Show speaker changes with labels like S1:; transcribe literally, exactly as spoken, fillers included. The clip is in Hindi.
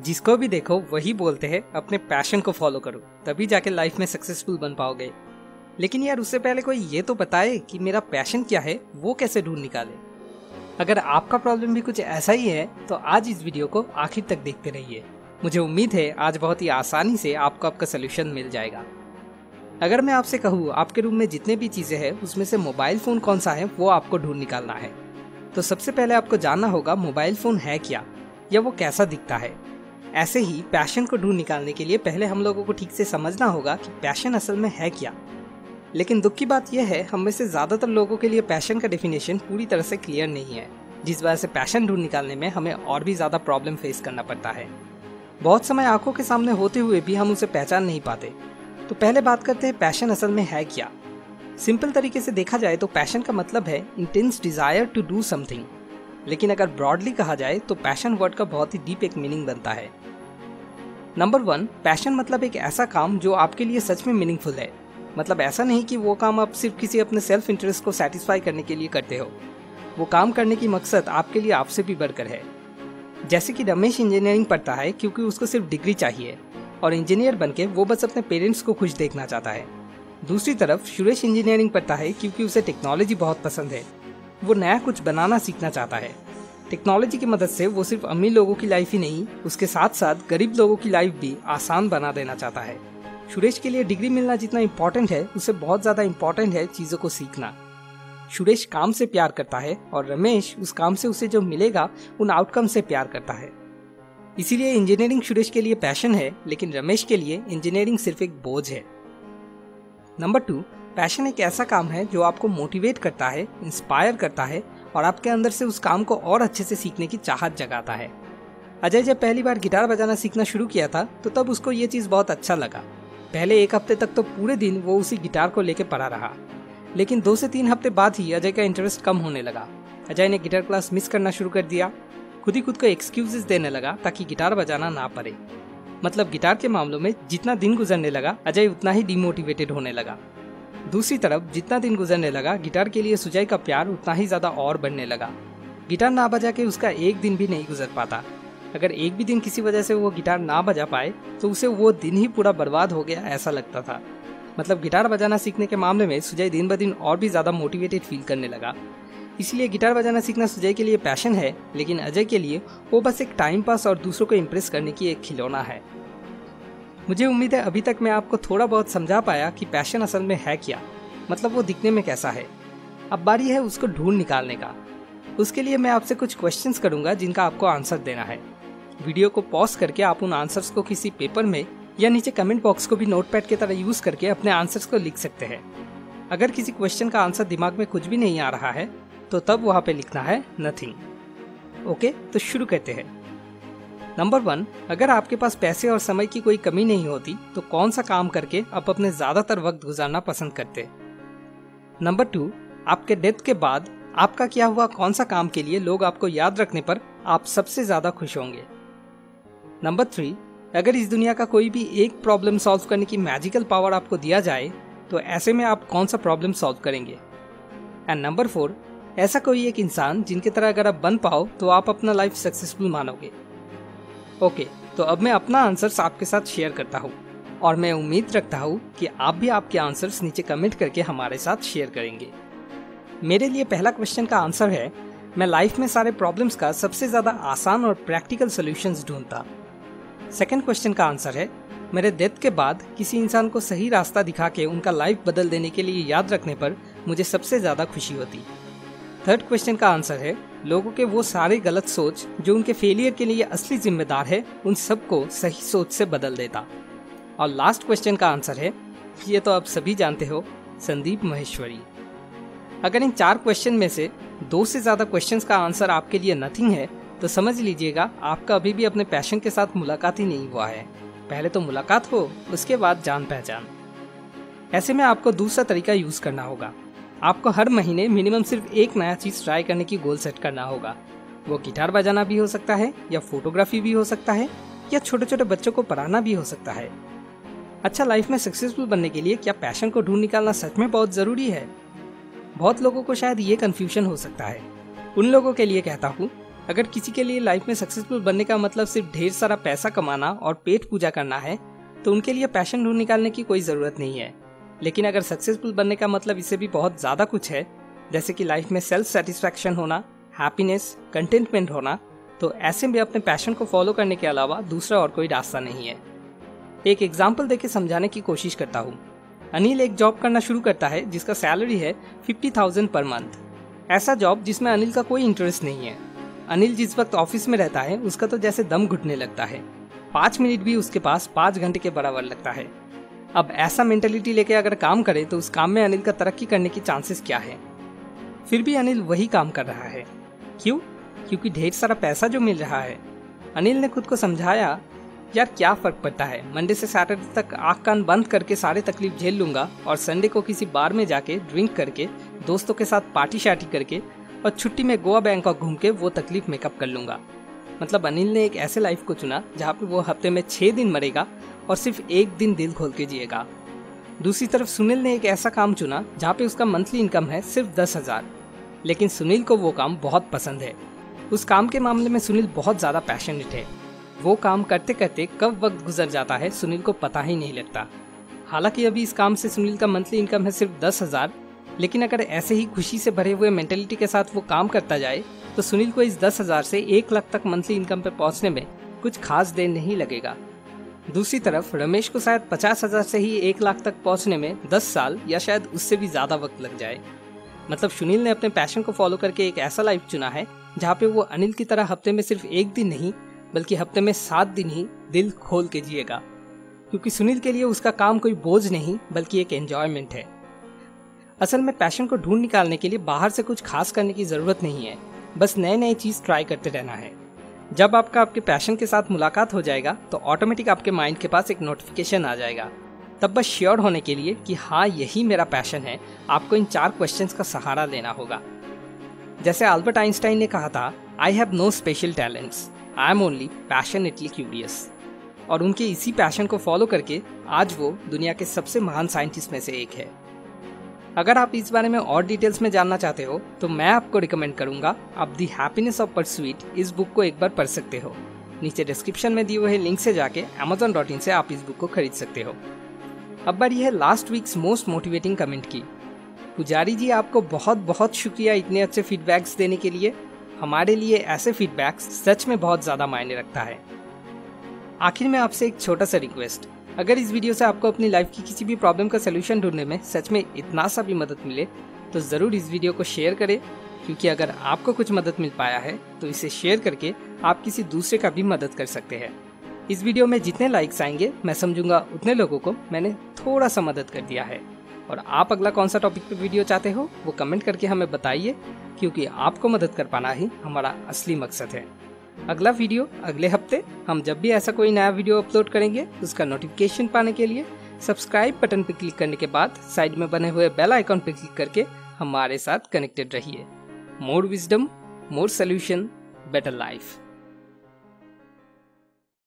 S1: जिसको भी देखो वही बोलते हैं अपने पैशन को फॉलो करो, तभी जाके लाइफ में सक्सेसफुल बन पाओगे। लेकिन यार उससे पहले कोई ये तो बताए कि मेरा पैशन क्या है, वो कैसे ढूंढ निकाले। अगर आपका प्रॉब्लम भी कुछ ऐसा ही है तो आज इस वीडियो को आखिर तक देखते रहिए। मुझे उम्मीद है आज बहुत ही आसानी से आपको आपका सोल्यूशन मिल जाएगा। अगर मैं आपसे कहूँ आपके रूम में जितने भी चीजें हैं उसमें से मोबाइल फोन कौन सा है वो आपको ढूंढ निकालना है, तो सबसे पहले आपको जानना होगा मोबाइल फोन है क्या या वो कैसा दिखता है। ऐसे ही पैशन को ढूंढ निकालने के लिए पहले हम लोगों को ठीक से समझना होगा कि पैशन असल में है क्या। लेकिन दुख की बात यह है हम में से ज्यादातर लोगों के लिए पैशन का डेफिनेशन पूरी तरह से क्लियर नहीं है, जिस वजह से पैशन ढूंढ निकालने में हमें और भी ज्यादा प्रॉब्लम फेस करना पड़ता है। बहुत समय आंखों के सामने होते हुए भी हम उसे पहचान नहीं पाते। तो पहले बात करते हैं पैशन असल में है क्या। सिंपल तरीके से देखा जाए तो पैशन का मतलब है intense desire to do something, लेकिन अगर ब्रॉडली कहा जाए तो पैशन वर्ड का बहुत ही डीप एक मीनिंग बनता है। नंबर वन, पैशन मतलब एक ऐसा काम जो आपके लिए सच में मीनिंगफुल है। मतलब ऐसा नहीं कि वो काम आप सिर्फ किसी अपने सेल्फ इंटरेस्ट को सेटिस्फाई करने के लिए करते हो। वो काम करने की मकसद आपके लिए आपसे भी बढ़कर है। जैसे कि रमेश इंजीनियरिंग पढ़ता है क्योंकि उसको सिर्फ डिग्री चाहिए और इंजीनियर बनके वो बस अपने पेरेंट्स को खुश देखना चाहता है। दूसरी तरफ सुरेश इंजीनियरिंग पढ़ता है क्योंकि उसे टेक्नोलॉजी बहुत पसंद है। वो नया कुछ बनाना सीखना चाहता है। टेक्नोलॉजी की मदद से वो सिर्फ अमीर लोगों की लाइफ ही नहीं, उसके साथ साथ गरीब लोगों की लाइफ भी आसान बना देना चाहता है। सुरेश के लिए डिग्री मिलना जितना इम्पोर्टेंट है उससे बहुत ज्यादा इम्पोर्टेंट है चीजों को सीखना। सुरेश काम से प्यार करता है और रमेश उस काम से उसे जो मिलेगा उन आउटकम से प्यार करता है। इसीलिए इंजीनियरिंग सुरेश के लिए पैशन है, लेकिन रमेश के लिए इंजीनियरिंग सिर्फ एक बोझ है। नंबर टू, पैशन एक ऐसा काम है जो आपको मोटिवेट करता है, इंस्पायर करता है और आपके अंदर से उस काम को और अच्छे से सीखने की चाहत जगाता है। अजय जब पहली बार गिटार बजाना सीखना शुरू किया था तो तब उसको ये चीज बहुत अच्छा लगा। पहले एक हफ्ते तक तो पूरे दिन वो उसी गिटार को लेकर पड़ा रहा, लेकिन दो से तीन हफ्ते बाद ही अजय का इंटरेस्ट कम होने लगा। अजय ने गिटार क्लास मिस करना शुरू कर दिया, खुद ही खुद को एक्सक्यूजेस देने लगा ताकि गिटार बजाना ना पड़े। मतलब गिटार के मामलों में जितना दिन गुजरने लगा अजय उतना ही डिमोटिवेटेड होने लगा। दूसरी तरफ जितना दिन गुजरने लगा गिटार के लिए सुजय का प्यार उतना ही ज्यादा और बढ़ने लगा। गिटार ना बजा के उसका एक दिन भी नहीं गुजर पाता। अगर एक भी दिन किसी वजह से वो गिटार ना बजा पाए तो उसे वो दिन ही पूरा बर्बाद हो गया ऐसा लगता था। मतलब गिटार बजाना सीखने के मामले में सुजय दिन ब दिन और भी ज्यादा मोटिवेटेड फील करने लगा। इसलिए गिटार बजाना सीखना सुजय के लिए पैशन है, लेकिन अजय के लिए वो बस एक टाइम पास और दूसरों को इम्प्रेस करने की एक खिलौना है। मुझे उम्मीद है अभी तक मैं आपको थोड़ा बहुत समझा पाया कि पैशन असल में है क्या, मतलब वो दिखने में कैसा है। अब बारी है उसको ढूंढ निकालने का। उसके लिए मैं आपसे कुछ क्वेश्चंस करूंगा जिनका आपको आंसर देना है। वीडियो को पॉज करके आप उन आंसर्स को किसी पेपर में या नीचे कमेंट बॉक्स को भी नोटपैड की तरह यूज करके अपने आंसर्स को लिख सकते हैं। अगर किसी क्वेश्चन का आंसर दिमाग में कुछ भी नहीं आ रहा है तो तब वहाँ पे लिखना है नथिंग। ओके, तो शुरू करते हैं। नंबर वन, अगर आपके पास पैसे और समय की कोई कमी नहीं होती तो कौन सा काम करके आप अपने ज्यादातर वक्त गुजारना पसंद करते। नंबर टू, आपके डेथ के बाद आपका किया हुआ कौन सा काम के लिए लोग आपको याद रखने पर आप सबसे ज्यादा खुश होंगे। नंबर थ्री, अगर इस दुनिया का कोई भी एक प्रॉब्लम सॉल्व करने की मैजिकल पावर आपको दिया जाए तो ऐसे में आप कौन सा प्रॉब्लम सॉल्व करेंगे। एंड नंबर फोर, ऐसा कोई एक इंसान जिनकी तरह अगर आप बन पाओ तो आप अपना लाइफ सक्सेसफुल मानोगे। ओके, तो अब मैं अपना आंसर्स आपके साथ शेयर करता हूँ और मैं उम्मीद रखता हूँ कि आप भी आपके आंसर्स नीचे कमेंट करके हमारे साथ शेयर करेंगे। मेरे लिए पहला क्वेश्चन का आंसर है, मैं लाइफ में सारे प्रॉब्लम्स का सबसे ज्यादा आसान और प्रैक्टिकल सॉल्यूशंस ढूंढता। सेकंड क्वेश्चन का आंसर है, मेरे डेथ के बाद किसी इंसान को सही रास्ता दिखा के उनका लाइफ बदल देने के लिए याद रखने पर मुझे सबसे ज्यादा खुशी होती। थर्ड क्वेश्चन का आंसर है, लोगों के वो सारे गलत सोच जो उनके फेलियर के लिए असली जिम्मेदार है उन सबको सही सोच से बदल देता। और लास्ट क्वेश्चन का आंसर है, ये तो आप सभी जानते हो, संदीप माहेश्वरी। अगर इन चार क्वेश्चन में से दो से ज्यादा क्वेश्चंस का आंसर आपके लिए नथिंग है तो समझ लीजिएगा आपका अभी भी अपने पैशन के साथ मुलाकात ही नहीं हुआ है। पहले तो मुलाकात हो, उसके बाद जान पहचान। ऐसे में आपको दूसरा तरीका यूज करना होगा। आपको हर महीने मिनिमम सिर्फ एक नया चीज ट्राई करने की गोल सेट करना होगा। वो गिटार बजाना भी हो सकता है या फोटोग्राफी भी हो सकता है या छोटे छोटे बच्चों को पढ़ाना भी हो सकता है। अच्छा, लाइफ में सक्सेसफुल बनने के लिए क्या पैशन को ढूंढ निकालना सच में बहुत जरूरी है? बहुत लोगों को शायद ये कंफ्यूजन हो सकता है। उन लोगों के लिए कहता हूँ, अगर किसी के लिए लाइफ में सक्सेसफुल बनने का मतलब सिर्फ ढेर सारा पैसा कमाना और पेट पूजा करना है तो उनके लिए पैशन ढूंढ निकालने की कोई ज़रूरत नहीं है। लेकिन अगर सक्सेसफुल बनने का मतलब इससे भी बहुत ज़्यादा कुछ है, जैसे कि लाइफ में सेल्फ सेटिस्फैक्शन होना, हैप्पीनेस, कंटेंटमेंट होना, तो ऐसे में अपने पैशन को फॉलो करने के अलावा दूसरा और कोई रास्ता नहीं है। एक एग्जाम्पल देके समझाने की कोशिश करता हूँ। अनिल एक जॉब करना शुरू करता है जिसका सैलरी है फिफ्टी थाउजेंड पर मंथ। ऐसा जॉब जिसमें अनिल का कोई इंटरेस्ट नहीं है। अनिल जिस वक्त ऑफिस में रहता है उसका तो जैसे दम घुटने लगता है। पाँच मिनट भी उसके पास पाँच घंटे के बराबर लगता है। अब ऐसा मेंटेलिटी लेके अगर काम करे तो उस काम में अनिल का तरक्की करने की चांसेस क्या है? फिर भी अनिल वही काम कर रहा है। क्यों? क्योंकि ढेर सारा पैसा जो मिल रहा है। अनिल ने खुद को समझाया, यार क्या फर्क पड़ता है, मंडे से सैटरडे तक आँख कान बंद करके सारे तकलीफ झेल लूंगा और संडे को किसी बार में जाके ड्रिंक करके दोस्तों के साथ पार्टी शार्टी करके और छुट्टी में गोवा बैंकॉक घूम के वो तकलीफ मेकअप कर लूंगा। मतलब अनिल ने एक ऐसे लाइफ को चुना जहाँ पे वो हफ्ते में छः दिन मरेगा और सिर्फ एक दिन दिल खोल के जिएगा। दूसरी तरफ सुनील ने एक ऐसा काम चुना जहाँ पे उसका मंथली इनकम है सिर्फ दस हजार, लेकिन सुनील को वो काम बहुत पसंद है। उस काम के मामले में सुनील बहुत ज़्यादा पैशनेट है। वो काम करते करते कब वक्त गुजर जाता है सुनील को पता ही नहीं लगता। हालांकि अभी इस काम से सुनील का मंथली इनकम है सिर्फ दस हजार, लेकिन अगर ऐसे ही खुशी से भरे हुए मेंटेलिटी के साथ वो काम करता जाए तो सुनील को इस दस हजार से एक लाख तक मंथली इनकम पे पहुंचने में कुछ खास देर नहीं लगेगा। दूसरी तरफ रमेश को शायद पचास हजार से ही एक लाख तक पहुंचने में दस साल या शायद उससे भी ज्यादा वक्त लग जाए। मतलब सुनील ने अपने पैशन को फॉलो करके एक ऐसा लाइफ चुना है जहाँ पे वो अनिल की तरह हफ्ते में सिर्फ एक दिन नहीं बल्कि हफ्ते में सात दिन ही दिल खोल के जिएगा, क्योंकि सुनील के लिए उसका काम कोई बोझ नहीं बल्कि एक एंजॉयमेंट है। असल में पैशन को ढूंढ निकालने के लिए बाहर से कुछ खास करने की जरूरत नहीं है, बस नए नए चीज ट्राई करते रहना है। जब आपका आपके पैशन के साथ मुलाकात हो जाएगा तो ऑटोमेटिक आपके माइंड के पास एक नोटिफिकेशन आ जाएगा। तब बस श्योर होने के लिए कि हाँ यही मेरा पैशन है, आपको इन चार क्वेश्चंस का सहारा लेना होगा। जैसे अल्बर्ट आइंस्टाइन ने कहा था, I have no special talents, I am only passionately curious. और उनके इसी पैशन को फॉलो करके आज वो दुनिया के सबसे महान साइंटिस्ट में से एक है। अगर आप इस बारे में और डिटेल्स में जानना चाहते हो तो मैं आपको रिकमेंड करूंगा आप दी हैप्पीनेस ऑफ परस्यूट इस बुक को एक बार पढ़ सकते हो। नीचे डिस्क्रिप्शन में दिए हुए लिंक से जाके अमेज़न डॉट इन से आप इस बुक को खरीद सकते हो। अब बारी है last weeks most motivating comment की। पुजारी जी, आपको बहुत बहुत शुक्रिया इतने अच्छे फीडबैक्स देने के लिए। हमारे लिए ऐसे फीडबैक्स सच में बहुत ज़्यादा मायने रखता है। आखिर में आपसे एक छोटा सा रिक्वेस्ट, अगर इस वीडियो से आपको अपनी लाइफ की किसी भी प्रॉब्लम का सलूशन ढूंढने में सच में इतना सा भी मदद मिले तो ज़रूर इस वीडियो को शेयर करें, क्योंकि अगर आपको कुछ मदद मिल पाया है तो इसे शेयर करके आप किसी दूसरे का भी मदद कर सकते हैं। इस वीडियो में जितने लाइक्स आएंगे मैं समझूंगा उतने लोगों को मैंने थोड़ा सा मदद कर दिया है। और आप अगला कौन सा टॉपिक पे वीडियो चाहते हो वो कमेंट करके हमें बताइए, क्योंकि आपको मदद कर पाना ही हमारा असली मकसद है। अगला वीडियो अगले हफ्ते। हम जब भी ऐसा कोई नया वीडियो अपलोड करेंगे उसका नोटिफिकेशन पाने के लिए सब्सक्राइब बटन पर क्लिक करने के बाद साइड में बने हुए बेल आइकॉन पर क्लिक करके हमारे साथ कनेक्टेड रहिए। More wisdom, more solution, better life.